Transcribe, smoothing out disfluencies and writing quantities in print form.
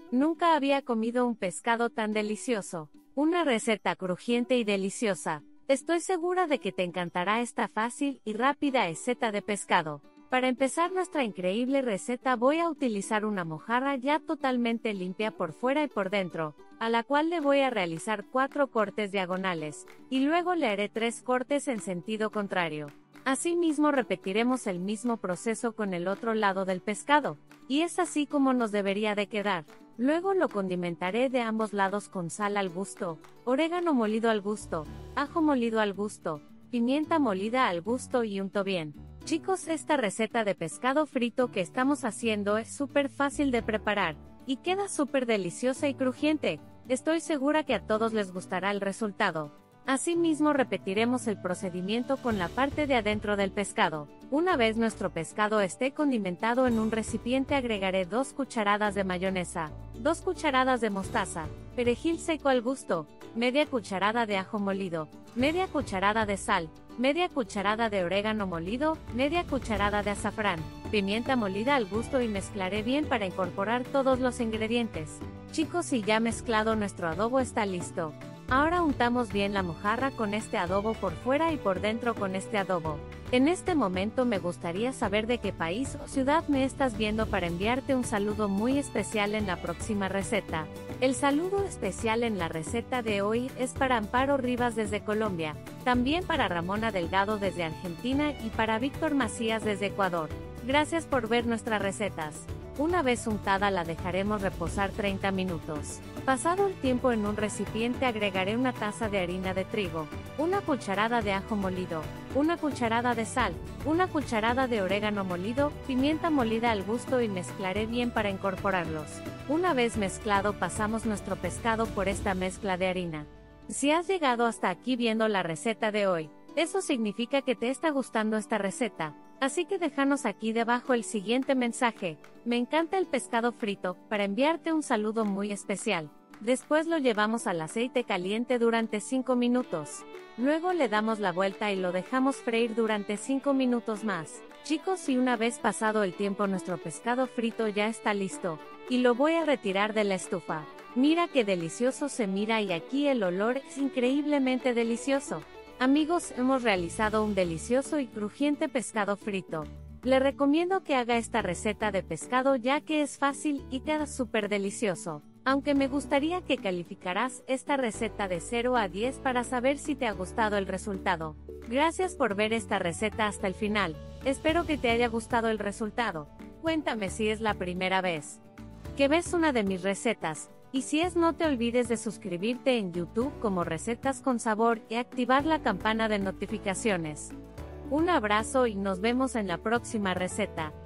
Nunca había comido un pescado tan delicioso. Una receta crujiente y deliciosa. Estoy segura de que te encantará esta fácil y rápida receta de pescado. Para empezar nuestra increíble receta voy a utilizar una mojarra ya totalmente limpia por fuera y por dentro, a la cual le voy a realizar 4 cortes diagonales, y luego le haré 3 cortes en sentido contrario. Asimismo repetiremos el mismo proceso con el otro lado del pescado, y es así como nos debería de quedar. Luego lo condimentaré de ambos lados con sal al gusto, orégano molido al gusto, ajo molido al gusto, pimienta molida al gusto y unto bien. Chicos, esta receta de pescado frito que estamos haciendo es súper fácil de preparar, y queda súper deliciosa y crujiente. Estoy segura que a todos les gustará el resultado. Asimismo repetiremos el procedimiento con la parte de adentro del pescado. Una vez nuestro pescado esté condimentado en un recipiente agregaré 2 cucharadas de mayonesa, 2 cucharadas de mostaza, perejil seco al gusto, media cucharada de ajo molido, media cucharada de sal, media cucharada de orégano molido, media cucharada de azafrán, pimienta molida al gusto y mezclaré bien para incorporar todos los ingredientes. Chicos, y ya mezclado nuestro adobo está listo. Ahora untamos bien la mojarra con este adobo por fuera y por dentro con este adobo. En este momento me gustaría saber de qué país o ciudad me estás viendo para enviarte un saludo muy especial en la próxima receta. El saludo especial en la receta de hoy es para Amparo Rivas desde Colombia, también para Ramona Delgado desde Argentina y para Víctor Macías desde Ecuador. Gracias por ver nuestras recetas. Una vez untada la dejaremos reposar 30 minutos. Pasado el tiempo en un recipiente agregaré una taza de harina de trigo, una cucharada de ajo molido, una cucharada de sal, una cucharada de orégano molido, pimienta molida al gusto y mezclaré bien para incorporarlos. Una vez mezclado pasamos nuestro pescado por esta mezcla de harina. Si has llegado hasta aquí viendo la receta de hoy, eso significa que te está gustando esta receta. Así que déjanos aquí debajo el siguiente mensaje: me encanta el pescado frito, para enviarte un saludo muy especial. Después lo llevamos al aceite caliente durante 5 minutos. Luego le damos la vuelta y lo dejamos freír durante 5 minutos más. Chicos, y una vez pasado el tiempo nuestro pescado frito ya está listo, y lo voy a retirar de la estufa. Mira qué delicioso se mira y aquí el olor es increíblemente delicioso. Amigos, hemos realizado un delicioso y crujiente pescado frito. Le recomiendo que haga esta receta de pescado ya que es fácil y queda súper delicioso. Aunque me gustaría que calificaras esta receta de 0 a 10 para saber si te ha gustado el resultado. Gracias por ver esta receta hasta el final. Espero que te haya gustado el resultado. Cuéntame si es la primera vez que ves una de mis recetas. Y si es, no te olvides de suscribirte en YouTube como Recetas con Sabor y activar la campana de notificaciones. Un abrazo y nos vemos en la próxima receta.